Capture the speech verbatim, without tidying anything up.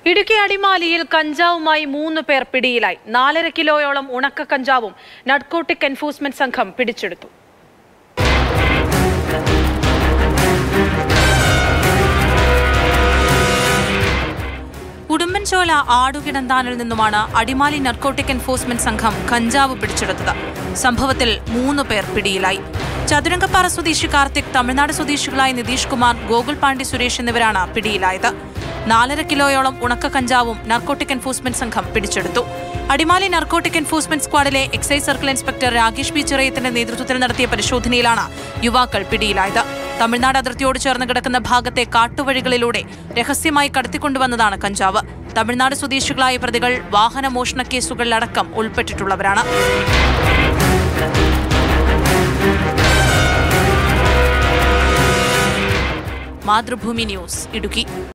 ഇടുക്കി അടിമാലിയിൽ കഞ്ചാവുമായി മൂന്ന് പേർ പിടിയിലായി. നാലര കിലോയോളം ഉണക്ക കഞ്ചാവും നാർക്കോട്ടിക് എൻഫോഴ്സ്മെന്റ് സംഘം പിടിച്ചെടുത്തു. ഉടുമ്പൻചോല ആടുകിടന്താനിൽ നിന്നുമാണ് അടിമാലി നാർക്കോട്ടിക് എൻഫോഴ്സ്മെന്റ് സംഘം കഞ്ചാവ് പിടിച്ചെടുത്തത്. സംഭവത്തിൽ മൂന്ന് പേർ പിടിയിലായി. ചതുരംഗപ്പാറ സ്വദേശി കാർത്തിക്, തമിഴ്നാട് സ്വദേശികളായ നിതീഷ് കുമാർ, ഗോകുൽ പാണ്ഡ്യ സുരേഷ് എന്നിവരാണ് പിടിയിലായത്. നാലര കിലോയോളം ഉണക്ക കഞ്ചാവും നാർക്കോട്ടിക് എൻഫോഴ്സ്മെന്റ് സംഘം പിടിച്ചെടുത്തു. അടിമാലി നാർക്കോട്ടിക് എൻഫോഴ്സ്മെന്റ് സ്ക്വാഡിലെ excise circle inspector Rakesh P ചിറയത്തിന്റെ നേതൃത്വത്തിൽ നടത്തിയ പരിശോധനയിലാണ് യുവാക്കൾ പിടിയിലായത്. തമിഴ്നാട് അതിർത്തിയോട് ചേർന്ന് കിടക്കുന്ന ഭാഗത്തെ കാട്ടുവഴികളിലൂടെ രഹസ്യമായി കടത്തിക്കൊണ്ടുവന്നതാണ് കഞ്ചാവ്. തമിഴ്നാട് സ്വദേശികളായ പ്രതികൾ വാഹന മോഷണ കേസുകളിലടക്കം ഉൾപ്പെട്ടിട്ടുള്ളവരാണ്. മാതൃഭൂമി ന്യൂസ്, ഇടുക്കി.